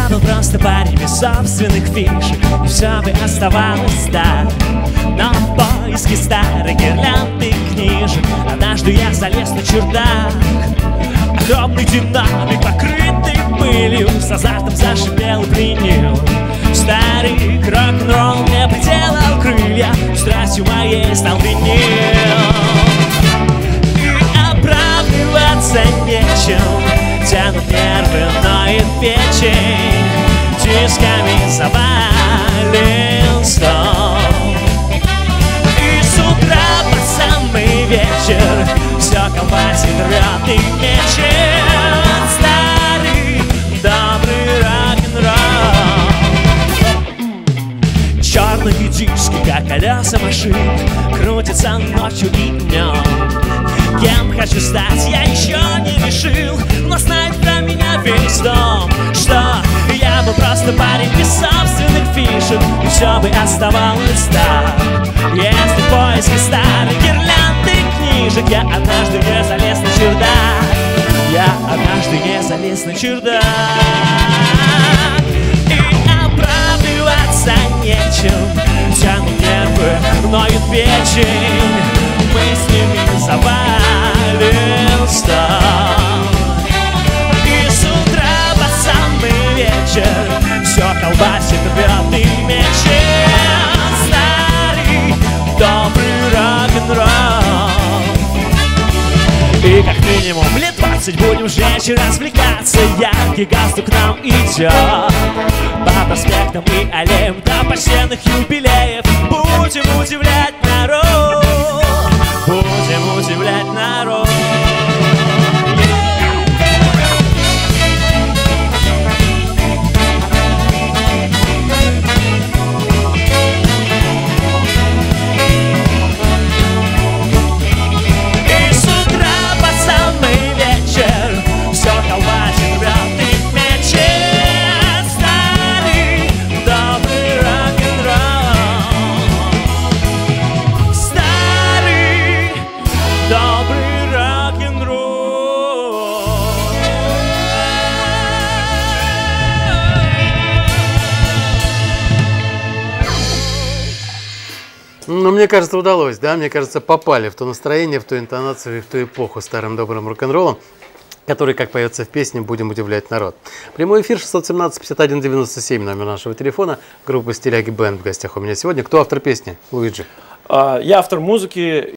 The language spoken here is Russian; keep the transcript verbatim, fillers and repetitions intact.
Я был просто парень без собственных фишек, и все бы оставалось так. Но в поиске старых гирлянд и книжек однажды я залез на чердак. Огромный динамик, покрытый пылью, с азартом зашипел и принял. Старый рок-н-ролл мне приделал крылья, страстью моей стал винил. И оправдываться нечем, тянут нервы, ноет печень, дисками завален стол. И с утра по самый вечер все колбасит, рвет и мечет. Старый добрый рок-н-ролл. Черные диски, как колеса машин, крутятся ночью и днем. Кем хочу стать, я еще не решил, но знает про меня весь дом, что я был просто парень без собственных фишек, и все бы оставалось так, если в поиске старых гирлянд и книжек я однажды не залез на чердак. Я однажды не залез на чердак. И оправдываться нечем, тянут нервы, ноет печень, мыслями завален стол. И с утра по самый вечер все колбасит, рвет и мечет. Старый добрый рок-н-ролл. И как минимум лет двадцать будем жечь и развлекаться. Яркий галстук к нам идет по проспектам и аллеям до почтенных юбилеев. Будем удивлять народ, будем удивлять народ. И с утра по самый вечер все колбасит, рвет и мечет. Старый добрый рок-н-ролл. Старый добрый рок-н-ролл. Ну, мне кажется, удалось, да? Мне кажется, попали в то настроение, в ту интонацию и в ту эпоху старым добрым рок-н-роллом, который, как поется в песне, будем удивлять народ. Прямой эфир шестьсот семнадцать пятьдесят один девяносто семь, номер нашего телефона. Группа «Стиляги Бэнд» в гостях у меня сегодня. Кто автор песни? Луиджи. Я автор музыки,